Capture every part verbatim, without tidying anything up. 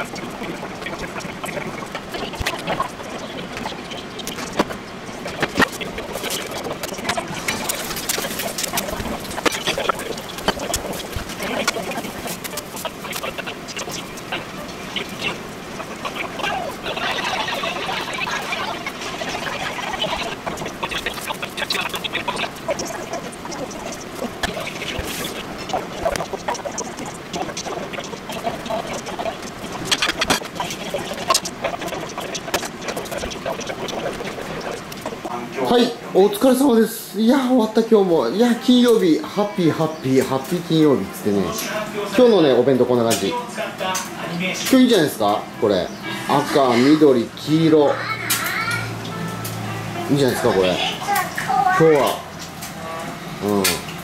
はい、お疲れ様です。いや、終わった今日も。いや、金曜日、ハッピーハッピー、ハッピー金曜日っつってね。今日のね、お弁当こんな感じ。今日いいじゃないですか、これ。赤、緑、黄色。いいじゃないですか、これ。今日は。うん。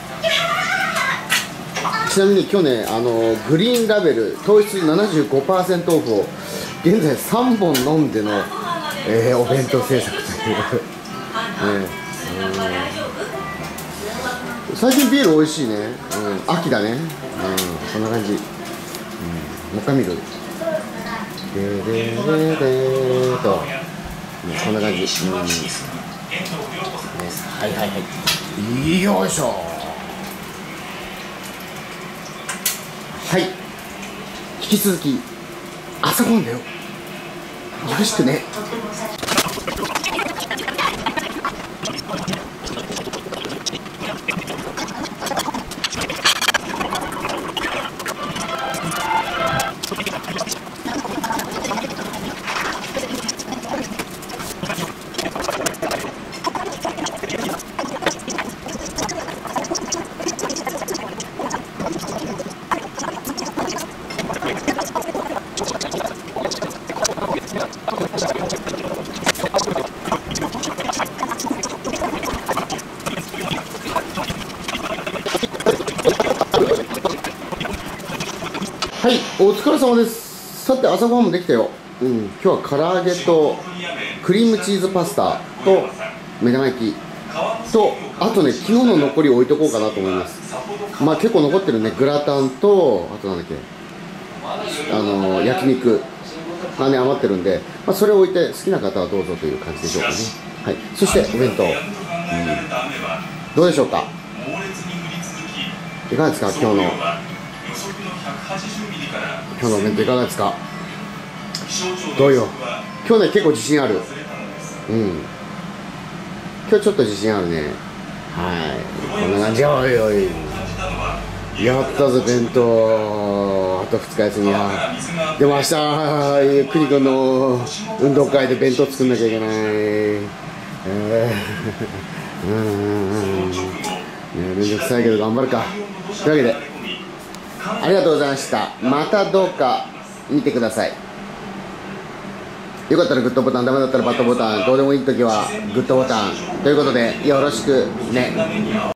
ちなみに今日ね、あの、グリーンラベル、糖質 ななじゅうごパーセント オフを、現在さんぼん飲んでの、えー、お弁当制作という。ね、うん、最近ビール美味しいね、うん、秋だね、うん、こんな感じ、うん、もう一回見る、ででででと、うん、こんな感じ、うん、ね、はいはいはい、よいしょ、はい、引き続き朝ごはんだよ、よろしくね。はい、お疲れ様です。さて、朝ごはんもできたよ。うん、今日は唐揚げとクリームチーズパスタと目玉焼きと、あとね、昨日の残りを置いとこうかなと思います。まあ結構残ってるね、グラタンと、あとなんだっけ、あのー、焼肉がね、余ってるんで、まあ、それを置いて好きな方はどうぞという感じでしょうかね。はい、そしてお弁当、うん、どうでしょうか。いかがですか、今日の今日のお弁当いかがですか。どうよ、今日ね結構自信ある。うん、今日ちょっと自信あるね。はい、こんな感じ。おいおい、やったぞ弁当。あとふつか休みや。でも明日クニ君の運動会で弁当作んなきゃいけない。えー、うんね、めんどくさいけど頑張るか。というわけでありがとうございました。またどうか見てください。よかったらグッドボタン、ダメだったらバッドボタン、どうでもいいときはグッドボタンということでよろしくね。